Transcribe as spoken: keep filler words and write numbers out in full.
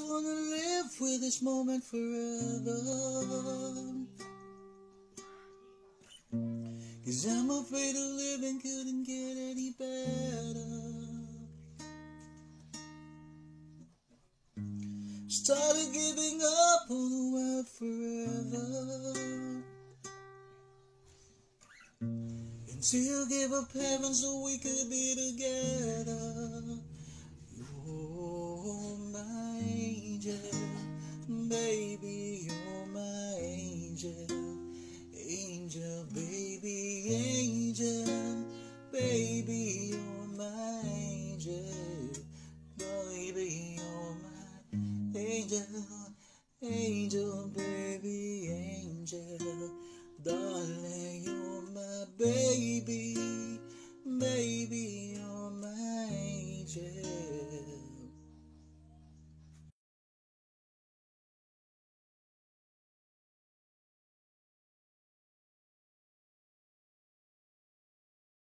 wanna live with this moment forever. 'Cause I'm afraid of living couldn't get any better. Started giving up on the world forever. Until give up heaven so we could be together. You're my angel, baby, you're my angel. Angel, baby, angel, baby, you're my angel. Baby, you're my angel, angel, baby.